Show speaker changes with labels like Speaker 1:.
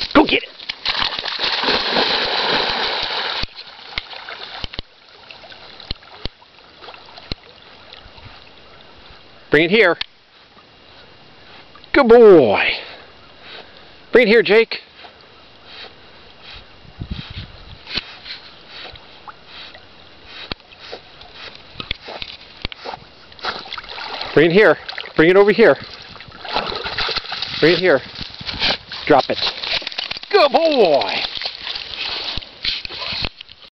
Speaker 1: Go get it! Bring it here. Good boy. Bring it here, Jake. Bring it here. Bring it over here. Bring it here. Drop it. Good boy.